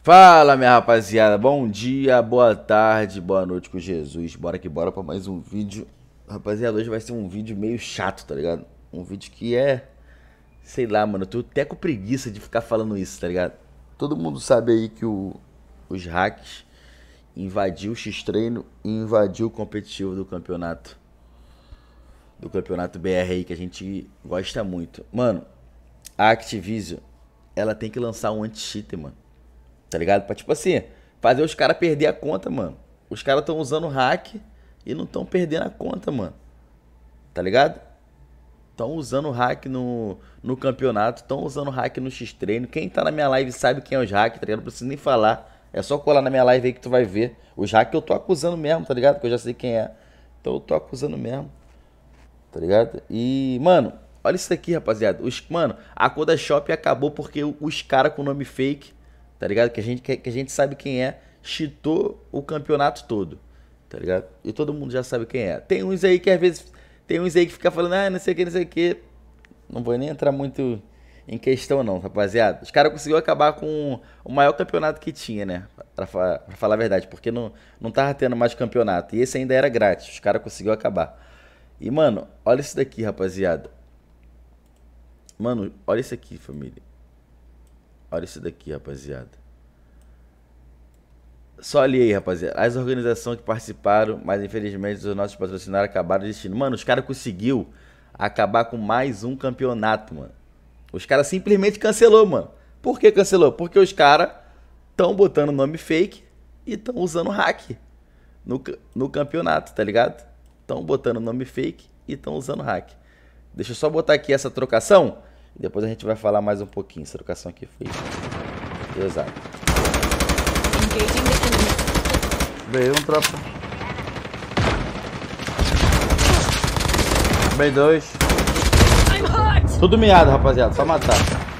Fala, minha rapaziada, bom dia, boa tarde, boa noite com Jesus. Bora que bora pra mais um vídeo. Rapaziada, hoje vai ser um vídeo meio chato, tá ligado? Um vídeo que sei lá, mano, eu tô até com preguiça de ficar falando isso, tá ligado? Todo mundo sabe aí que os hacks invadiu o X-Treino e invadiu o competitivo do campeonato BR aí, que a gente gosta muito. Mano, a Activision, ela tem que lançar um anti-cheater, mano. Tá ligado? Pra, tipo assim, fazer os caras perder a conta, mano. Os caras tão usando hack e não tão perdendo a conta, mano. Tá ligado? Tão usando hack no campeonato, tão usando hack no X-Treino. Quem tá na minha live sabe quem é os hack, tá ligado? Não preciso nem falar. É só colar na minha live aí que tu vai ver. Os hack eu tô acusando mesmo, tá ligado? Que eu já sei quem é. Então eu tô acusando mesmo, tá ligado? E, mano, olha isso aqui, rapaziada. Mano, a Coda Shop acabou porque os caras com nome fake, tá ligado? Que a gente sabe quem é, cheatou o campeonato todo, tá ligado? E todo mundo já sabe quem é. Tem uns aí que às vezes. Tem uns aí que fica falando, não sei o que, não sei o que. Não vou nem entrar muito em questão, não, rapaziada. Os caras conseguiram acabar com o maior campeonato que tinha, né? Pra falar a verdade, porque não tava tendo mais campeonato. E esse ainda era grátis. Os caras conseguiram acabar. E, mano, olha isso daqui, rapaziada. Mano, olha isso aqui, família. Olha isso daqui, rapaziada. Só ali aí, rapaziada. As organizações que participaram, mas infelizmente os nossos patrocinadores acabaram desistindo. Mano, os caras conseguiu acabar com mais um campeonato, mano. Os caras simplesmente cancelou, mano. Por que cancelou? Porque os caras estão botando nome fake e estão usando hack no campeonato, tá ligado? Estão botando nome fake e estão usando hack. Deixa eu só botar aqui essa trocação e depois a gente vai falar mais um pouquinho. Essa trocação aqui foi exato. Veio um tropa. Bem dois. Tudo miado, rapaziada. Só matar.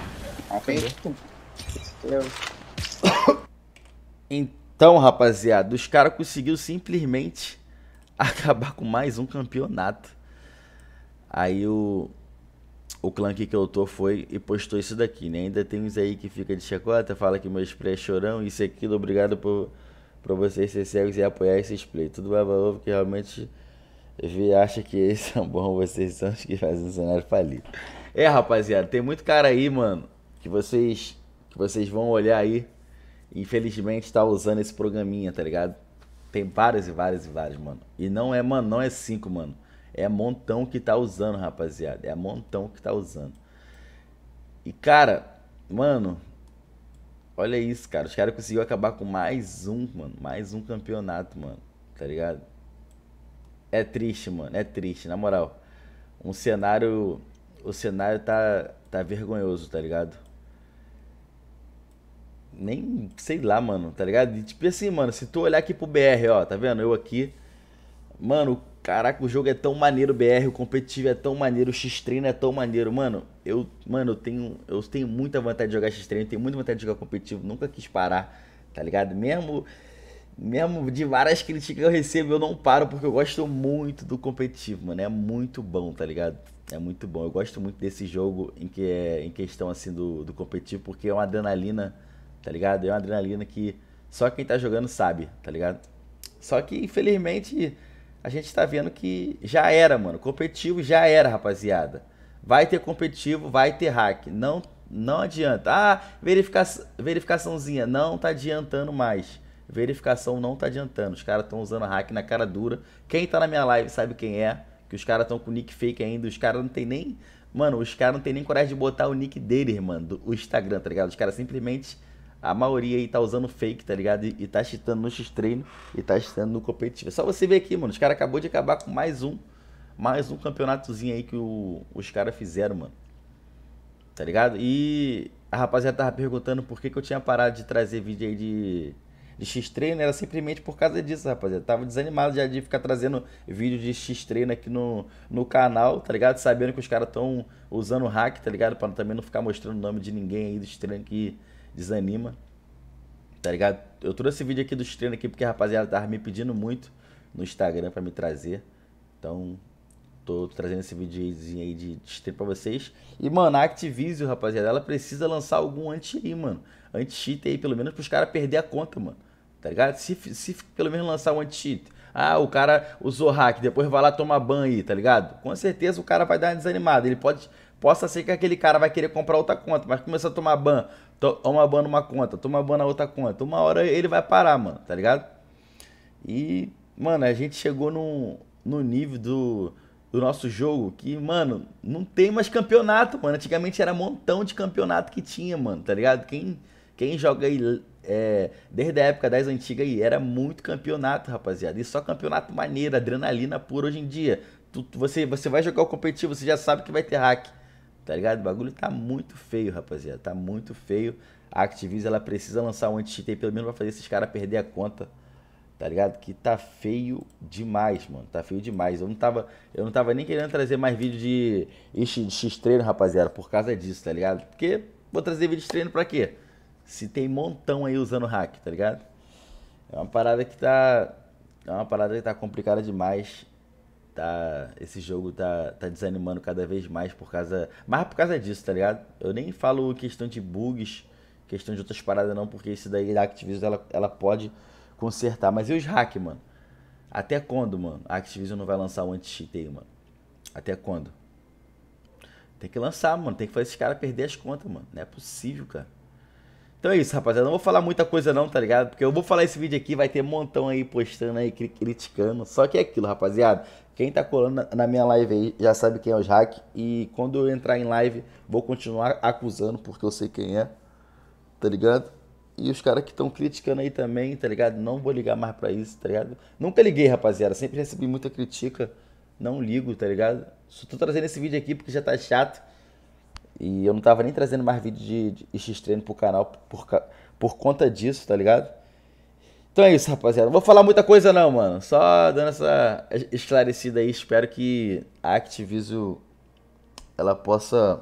Então, rapaziada, os caras conseguiram simplesmente acabar com mais um campeonato. Aí o clã aqui que eu tô foi e postou isso daqui, né? Ainda tem uns aí que fica de chacota, fala que meu spray é chorão, isso e aquilo, obrigado por vocês ser cegos e apoiar esse spray. Tudo baba ovo que realmente acha que eles são bons, vocês são os que fazem o cenário falir. Rapaziada, tem muito cara aí, mano, que vocês vão olhar aí, infelizmente tá usando esse programinha, tá ligado? Tem vários e vários e vários, mano. E não é, mano, não é 5, mano. É montão que tá usando, rapaziada. É montão que tá usando. E, cara, mano, olha isso, cara. Os caras conseguiram acabar com mais um, mano. Mais um campeonato, mano. Tá ligado? É triste, mano. É triste, na moral. O cenário tá vergonhoso, tá ligado? Nem, sei lá, mano, tá ligado? E, tipo assim, mano, se tu olhar aqui pro BR, ó, tá vendo? Eu aqui. Mano, caraca, o jogo é tão maneiro, BR, o competitivo é tão maneiro, o X-Treino é tão maneiro. Mano, eu tenho muita vontade de jogar X-Treino, tenho muita vontade de jogar competitivo, nunca quis parar, tá ligado? Mesmo de várias críticas que eu recebo, eu não paro porque eu gosto muito do competitivo, mano. É muito bom, tá ligado? É muito bom. Eu gosto muito desse jogo em questão assim do competitivo, porque é uma adrenalina, tá ligado? É uma adrenalina que só quem tá jogando sabe, tá ligado? Só que infelizmente a gente tá vendo que já era, mano. Competitivo já era, rapaziada. Vai ter competitivo, vai ter hack. Não adianta. Ah, verificaçãozinha. Não tá adiantando mais. Verificação não tá adiantando. Os caras estão usando hack na cara dura. Quem tá na minha live sabe quem é. Que os caras estão com nick fake ainda. Os caras não tem nem... Mano, os caras não tem nem coragem de botar o nick deles, mano. O Instagram, tá ligado? Os caras simplesmente... A maioria aí tá usando fake, tá ligado? E tá cheatando no X-Treino e tá cheatando no competitivo. É só você ver aqui, mano. Os caras acabou de acabar com mais um campeonatozinho aí que os caras fizeram, mano. Tá ligado? E a rapaziada tava perguntando por que eu tinha parado de trazer vídeo aí de X-Treino. Era simplesmente por causa disso, rapaziada. Tava desanimado já de ficar trazendo vídeo de X-Treino aqui no canal, tá ligado? Sabendo que os caras tão usando hack, tá ligado? Pra também não ficar mostrando o nome de ninguém aí do X-Treino que desanima, tá ligado? Eu trouxe esse vídeo aqui dos treinos aqui porque a rapaziada tava me pedindo muito no Instagram pra me trazer. Então, Tô trazendo esse videozinho aí de stream pra vocês. E, mano, a Activision, rapaziada, ela precisa lançar algum anti aí, mano. Anti-cheat aí, pelo menos pros caras perder a conta, mano. Tá ligado? Se pelo menos lançar um anti-cheat. Ah, o cara usou hack, depois vai lá tomar ban aí, tá ligado? Com certeza o cara vai dar uma desanimada. Ele possa ser que aquele cara vai querer comprar outra conta, mas começa a tomar ban. Toma ban numa conta, toma ban na outra conta. Uma hora ele vai parar, mano, tá ligado? E, mano, a gente chegou no nível do nosso jogo que, mano, não tem mais campeonato, mano. Antigamente era um montão de campeonato que tinha, mano, tá ligado? Quem joga aí desde a época das antigas aí, era muito campeonato, rapaziada. E só campeonato maneiro, adrenalina pura hoje em dia. Você vai jogar o competitivo, você já sabe que vai ter hack, tá ligado? O bagulho tá muito feio, rapaziada. Tá muito feio. A Activision, ela precisa lançar um anti-cheat aí, pelo menos pra fazer esses caras perder a conta. Tá ligado? Que tá feio demais, mano. Tá feio demais. Eu não tava nem querendo trazer mais vídeo de X-treino, rapaziada, por causa disso, tá ligado? Porque vou trazer vídeo de treino pra quê? Se tem montão aí usando hack, tá ligado? É uma parada que tá complicada demais. Esse jogo tá desanimando cada vez mais por causa disso, tá ligado? Eu nem falo questão de bugs, questão de outras paradas não, porque isso daí da Activision ela pode consertar. Mas e os hack, mano? Até quando, mano? A Activision não vai lançar um anti-cheat aí, mano? Até quando? Tem que lançar, mano. Tem que fazer esses caras perder as contas, mano. Não é possível, cara. Então é isso, rapaziada. Não vou falar muita coisa não, tá ligado? Porque eu vou falar esse vídeo aqui, vai ter um montão aí postando aí, criticando. Só que é aquilo, rapaziada. Quem tá colando na minha live aí já sabe quem é os hack. E quando eu entrar em live, vou continuar acusando, porque eu sei quem é. Tá ligado? E os caras que estão criticando aí também, tá ligado? Não vou ligar mais pra isso, tá ligado? Nunca liguei, rapaziada. Sempre recebi muita crítica. Não ligo, tá ligado? Só tô trazendo esse vídeo aqui porque já tá chato. E eu não tava nem trazendo mais vídeo de X-treino pro canal por conta disso, tá ligado? Então é isso, rapaziada. Não vou falar muita coisa não, mano. Só dando essa esclarecida aí. Espero que a Activision ela possa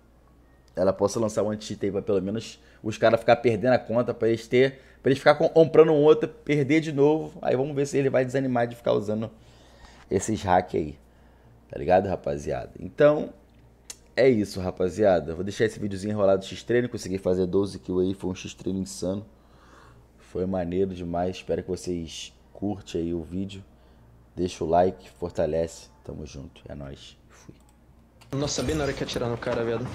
lançar um anti-cheat aí pra pelo menos os caras ficar perdendo a conta, pra eles ficar comprando um outro, perder de novo. Aí vamos ver se ele vai desanimar de ficar usando esses hack aí. Tá ligado, rapaziada? Então, é isso, rapaziada. Vou deixar esse videozinho enrolado de X-treino. Consegui fazer 12 kills aí, foi um X-treino insano. Foi maneiro demais. Espero que vocês curtem aí o vídeo. Deixa o like, fortalece. Tamo junto, é nóis. Fui. Nossa, bem na hora que atirar no cara, velho.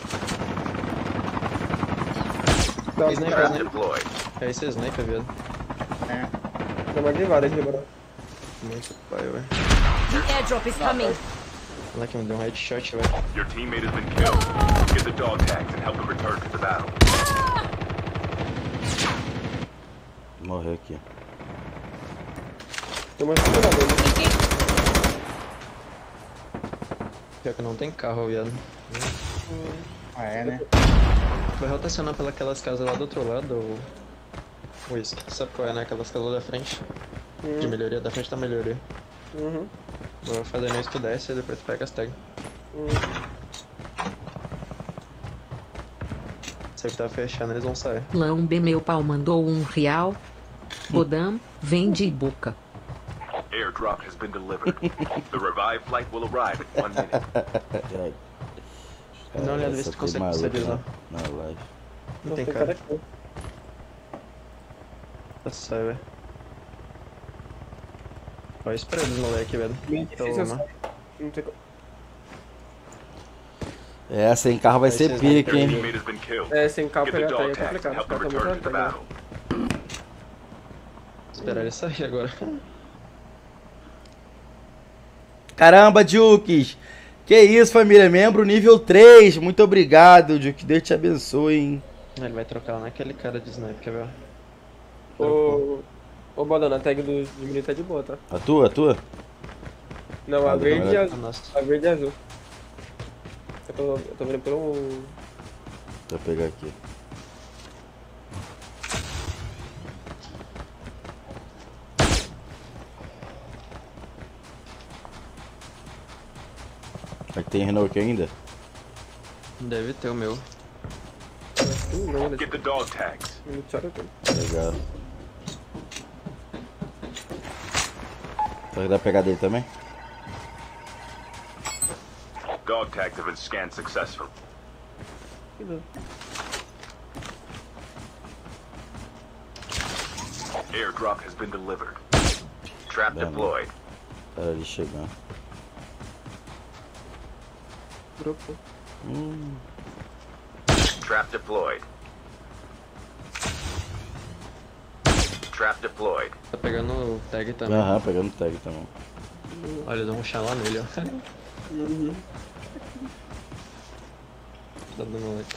É esse sniper, velho. É. Deu uma grivada aqui, bro. Muito pai, velho. The airdrop is coming. Moleque me deu um headshot, velho. Your teammate has been killed. Get the dog tags and help them return to the battle. Morreu aqui. Tem uma seguradora. Pior que não tem carro, viado. Ah, é, né? Vai rotacionar pelas casas lá do outro lado, ou isso? Sabe qual é, né? Aquelas casas lá da frente. De melhoria, da frente da melhoria. Uhum. Vou fazer isso, tu desce e depois tu pega as tags. Se ele tá fechando, eles vão sair. Lão B meu pau mandou R$1. Bodam, vende boca. Airdrop has been delivered. The revived flight will arrive in 1 minute. Dá uma olhada, vê se tu consegue perceber lá. Na live. Não tem cara. Sai, velho. Olha isso pra eles, moleque, velho. Toma. Não tem como. É, sem carro vai ser pique, hein? Teammate has been killed. É, sem carro Get the pegar dog é tags and complicado. help Os them caras return to estão the muito battle. Esperar ele sair agora. Caramba, Jukes! Que isso, família? Membro nível 3. Muito obrigado, Juke. Deus te abençoe, hein? Ele vai trocar lá naquele cara de sniper, quer ver? Ô, Bodão, a tag do menino tá de boa, tá? A tua? Não, a verde e azul. Nossa. A verde e azul. Eu tô vendo pelo... Vou pegar aqui. Aqui tem Renault aqui ainda? Deve ter o meu. Get the dog tags. Legal. Será que dá pra pegar dele também? Dog tags have been scanned successfully. Airdrop has been delivered. Trap Damn. deployed. Pera ali chegando. Dropou. Trap deployed. Trap deployed. Tá pegando o tag também. Aham, pegando tag também. Olha, dá um chá lá nele, ó. Tá dando like.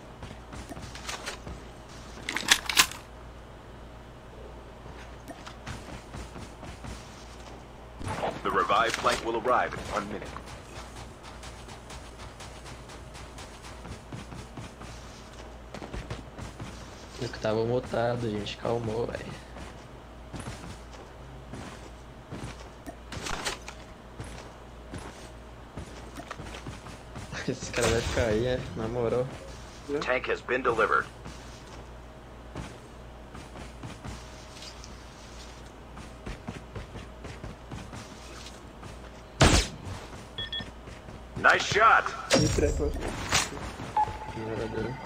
The revived flight will arrive in 1 minute. Eu que tava mutado, gente. Calmou, velho. Esse cara vai ficar aí, é? Na moral. Tank has been delivered. Nice shot. De trepa. Verdadeiro.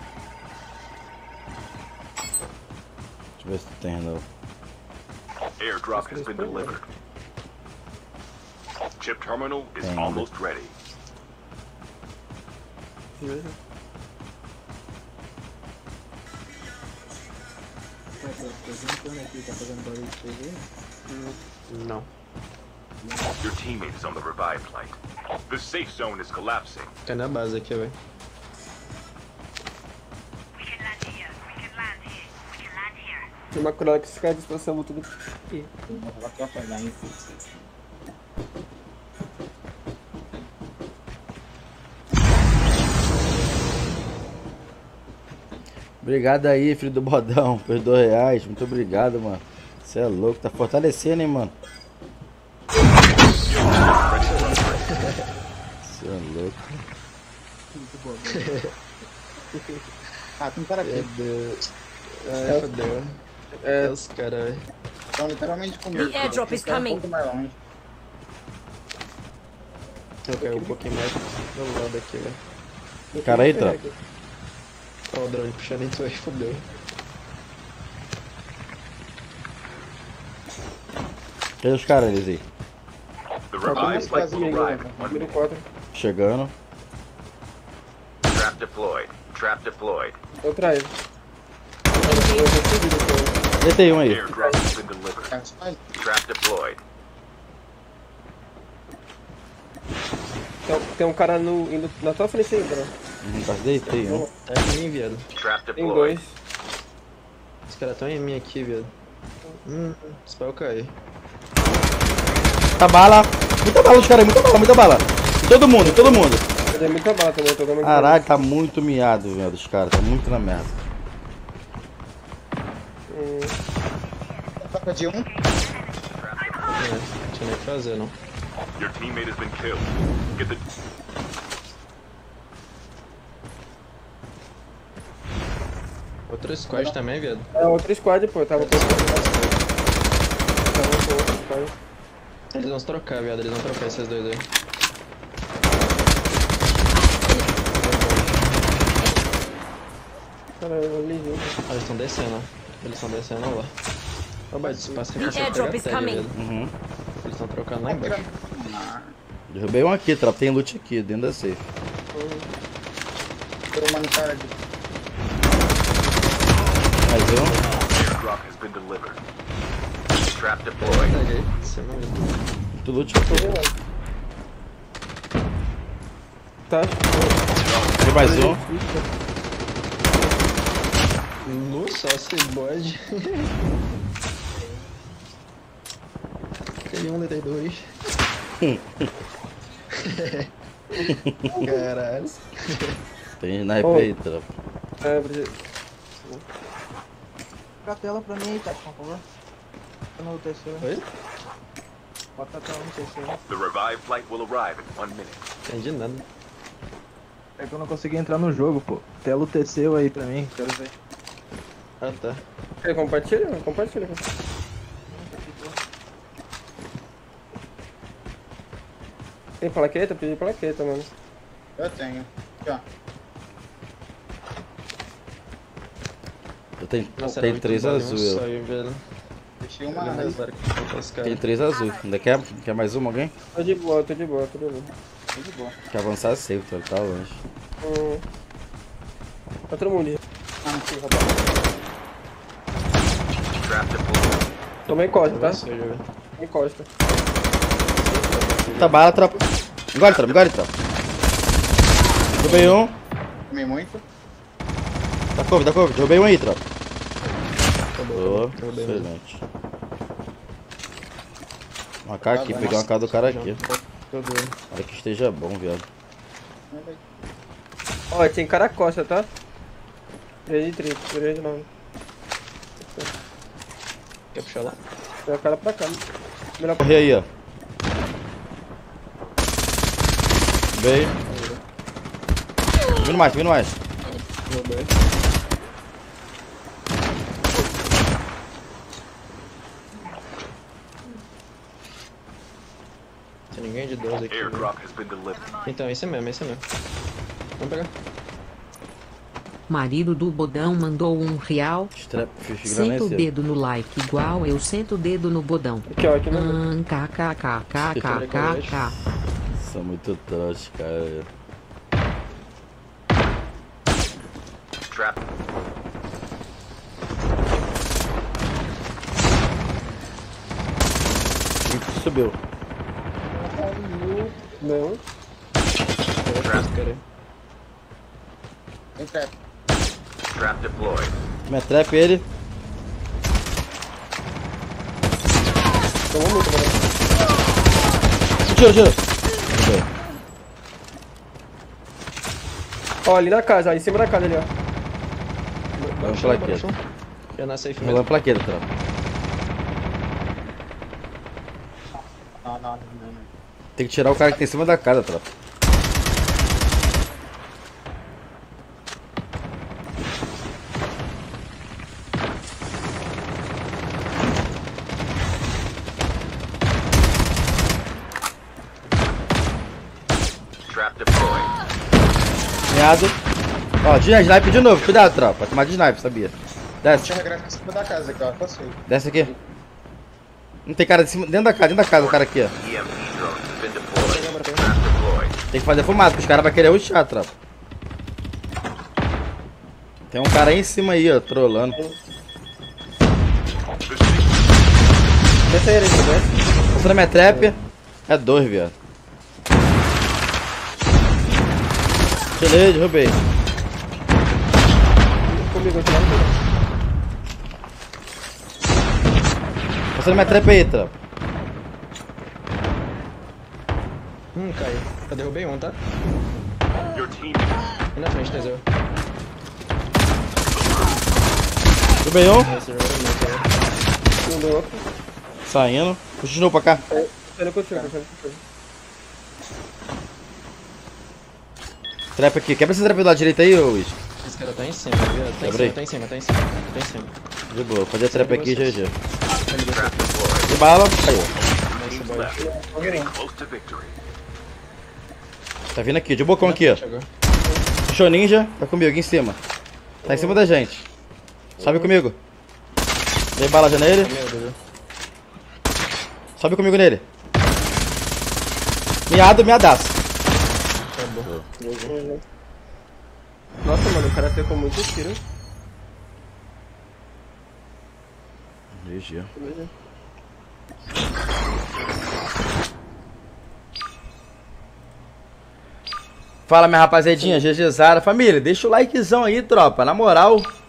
Deixa eu ver se tem de novo. Airdrop has been delivered. Chip terminal is Dang. almost ready. Não. Your teammate is on the revived flight. The safe zone is collapsing. Fica na base aqui, velho. Tem uma coroa que esse cara despassamos tudo. Obrigado aí, filho do bodão, por R$2. Muito obrigado, mano. Você é louco, tá fortalecendo, hein, mano. Você é louco. Ah, tem um cara aqui. Meu Deus. Ai, fodeu. É os caras, velho. Estão literalmente comigo. The airdrop is Esse cara é coming. Um pouco mais longe. Eu caí um pouquinho mais do lado aqui, velho. Cara aí, tropa. Ó, o drone puxando em tu aí, fodeu. Cadê os caras, eles aí? The Só tem revived mais flight quase will ninguém, arrive né? in 1 Número minute. 4. Chegando. Trap deployed. Trap deployed. Eu traio. Deitei um aí. Airdrop has been delivered. Cara, só aí. Trap deployed. Tem um cara indo na tua frente aí, bro. Quase deitei um. Tá em mim, viado. Trap Tem deployed. dois. Os caras tão em mim aqui, viado. Espero cair. Muita bala. Muita bala os caras aí, muita bala, muita bala. Todo mundo, todo mundo. Eu dei muita bala também, eu tô dando uma Caralho, tá muito miado, velho, dos caras. Tá muito na merda. Toca de um. É, não tinha nem o que fazer, não. Your teammate has been killed. Get the Outro squad também, viado. É outro squad, pô. Eu tava com outro squad. Eles vão se trocar, viado. Eles vão trocar esses dois aí. Cara, eu li junto. Ah, eles estão descendo, ó. Eles estão descendo lá. Ô, Bate, passa aqui pra você Airdrop pegar is tag, coming. viado. Uhum. Eles estão trocando lá embaixo. Derrubei um aqui, tropa. Tem loot aqui, dentro da safe. Tem uma no cara aqui. Mais um. airdrop has been delivered. Trap deployed. Tag aí. Você não viu. Muito loot aqui. Tá. Tem mais um. Nossa, esse bode. Caiu um, levei dois. Caralho. Tem sniper Ô. aí, tropa. É, Brigitte. Bota a tela pra mim aí, tá, por favor. Tá no terceiro. Oi? Bota a tela no terceiro. The revived flight will arrive in 1 minute. Entendi nada. É que eu não consegui entrar no jogo, pô. Tela UTC aí pra mim, quero ver. Ah, tá. Quer compartilha? Compartilha. Tem plaqueta? Pedi plaqueta, mano. Eu tenho. Aqui, ó. Eu tenho, Nossa, tem era 3 muito azul. bom, Eu. saiu, velho. Deixei uma Olha ali. as varas que ficam os caras. Tem 3 azul. Ainda quer mais uma, alguém? Tô de boa, tô de boa, tô de boa. Tô de boa. Quer avançar safe, tá longe. Tá todo mundo ali. Ah, não sei, rapaz. Trap deployed. Toma encosta, tá? Você joga. Encosta. Tá bala, tropa. Engole, tropa. Derrubei um. Comi muito. Dá cover. Derrubei um aí, tropa. Boa, derrubei um. excelente. Uma AK aqui, pegar uma AK do cara aqui. Para que esteja bom, viado. Ó, tem cara costa, tá? 3 de 30, 3 de 9. Quer puxar lá? Tem o cara pra cá. Melhor Corre aí, ó. Veio. Vindo mais. Derrubei. Tem ninguém de 12 aqui. Airdrop has been delivered. Então, esse mesmo. Vamos pegar. Marido do Bodão mandou R$1. Strap, fish Senta o dedo no like igual eu sento o dedo no bodão. aqui, ó, aqui mesmo. KKKKKKK. São muito trouxa, cara. Trap. Subiu. Não. Tem trap. Trap deployed. Minha trap ele. Tomou muito, mano. Tira. Ó, ali na casa, ó, em cima da casa ali, ó. Vamos plaqueta. Já na safe Vamos mesmo. plaqueta, tropa. Não. Tem que tirar o cara que tem em cima da casa, tropa. Trap deployed. Meado. Ó, de snipe de novo. Cuidado, tropa. Vai tomar de snipe, sabia? Desce. Deixa eu regrar em cima da casa aqui, ó. Passei. Desce aqui. Não tem cara de cima. Dentro da casa o cara aqui, ó. EMP drone has been deployed. Trap deployed. Tem que fazer fumaça, porque os caras vão querer rushar, tropa. Tem um cara aí em cima aí, ó, trolando. Desce aí, desce. Passando minha trap. É 2, viado. Tirei, derrubei. Comigo, aqui lá. Passando minha trap aí, tropa. Caiu. Eu derrubei um, tá? Your team E na frente, Teseu. Derrubei um. Esse jogo é meu, cara. Não deu outro. Saindo. Puxa de novo pra cá. Saindo contigo, saindo contigo. Trap aqui. Quebra esse trap do lado direito aí, ô Wish. Esse cara tá em cima, viu? Quebrei. Tá em cima. De boa. Vou fazer a trap aqui já. trap deployed. De bala. Caiu. Teams left. Getting close to victory. Tá vindo aqui. De bocão aqui, ó. Chegou. Puxou ninja. Tá comigo aqui em cima. Tá em cima da gente. Sobe comigo. Dei bala já nele. Meu Deus. Sobe comigo nele. Meadaço. Acabou. Nossa, mano, o cara pegou muito tiro. GG. Fala, minha rapazedinha, GG Zara. Família, deixa o likezão aí, tropa. Na moral,